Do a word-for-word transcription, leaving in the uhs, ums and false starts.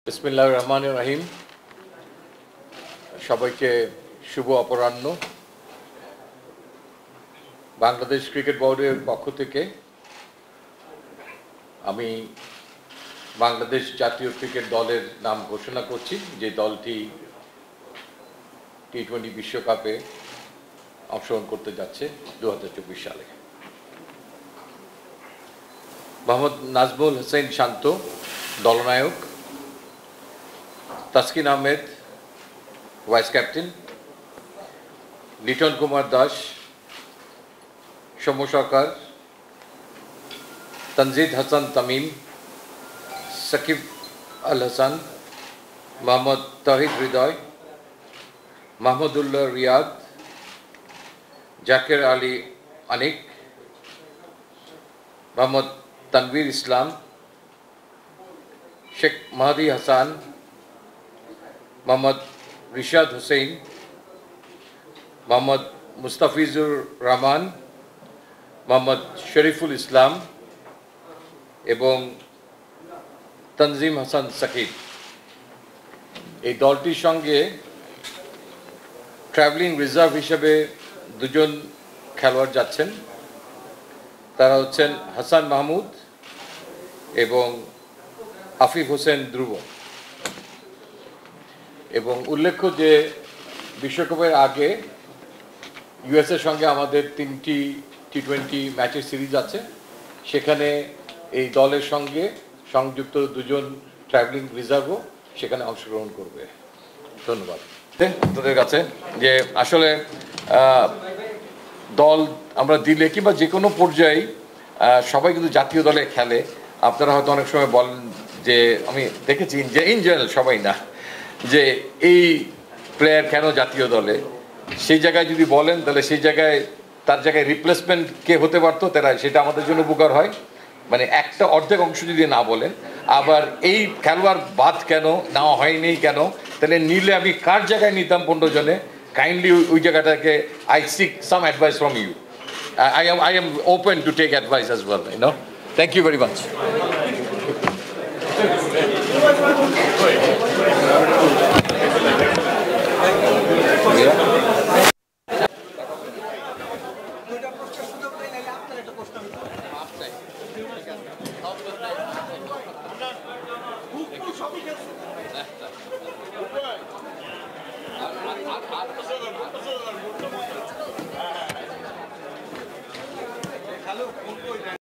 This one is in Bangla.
বিসমিল্লাহির রহমানির রহিম। সবাইকে শুভ অপরাহ্ন। বাংলাদেশ ক্রিকেট বোর্ডের পক্ষ থেকে আমি বাংলাদেশ জাতীয় ক্রিকেট দলের নাম ঘোষণা করছি, যে দলটি টি টোয়েন্টি বিশ্বকাপে অংশগ্রহণ করতে যাচ্ছে দু হাজার চব্বিশ সালে। মোহাম্মদ নাজমুল হোসেন শান্ত দলনায়ক, তাসকিন আহমেদ ভাইস ক্যাপ্টেন, লিটন কুমার দাস, সৌম্য সরকার, তনজিদ হাসান তামিম, সাকিব আল হাসান, মোহাম্মদ তহিদ হৃদয়, মাহমুদুল্লাহ রিয়াদ, জাকের আলী আনিক, মোহাম্মদ তানভীর ইসলাম, শেখ মাহাদি হাসান, মোহাম্মদ রিশাদ হুসেন, মোহাম্মদ মুস্তাফিজুর রহমান, মোহাম্মদ শরীফুল ইসলাম এবং তনজিম হাসান সাকিব। এই দলটির সঙ্গে ট্রাভেলিং রিজার্ভ হিসেবে দুজন খেলোয়াড় যাচ্ছেন। তারা হচ্ছেন হাসান মাহমুদ এবং আফিফ হোসেন ধ্রুব। এবং উল্লেখ্য যে বিশ্বকাপের আগে ইউএসের সঙ্গে আমাদের তিনটি টি টোয়েন্টি ম্যাচের সিরিজ আছে, সেখানে এই দলের সঙ্গে সংযুক্ত দুজন ট্রাভেলিং রিজার্ভও সেখানে অংশগ্রহণ করবে। ধন্যবাদ তোদের কাছে। যে আসলে দল আমরা দিলে কিংবা যে কোনো পর্যায়ে সবাই কিন্তু জাতীয় দলে খেলে। আপনারা হয়তো অনেক সময় বলেন যে, আমি দেখেছি যে ইন জেনারেল সবাই না, যে এই প্লেয়ার কেন জাতীয় দলে, সেই জায়গায় যদি বলেন তাহলে সেই জায়গায় তার জায়গায় রিপ্লেসমেন্ট কে হতে পারতো, তারা সেটা আমাদের জন্য উপকার হয়। মানে একটা অর্ধেক অংশ যদি না বলেন, আবার এই খেলোয়াড় বাদ কেন নেওয়া হয়নি কেন, তাহলে নিলে আমি কার জায়গায় নিতাম পনেরো জনে, কাইন্ডলি ওই জায়গাটাকে I seek some advice from you. I am I am open to take advice as well, you know. Thank you very much. Hello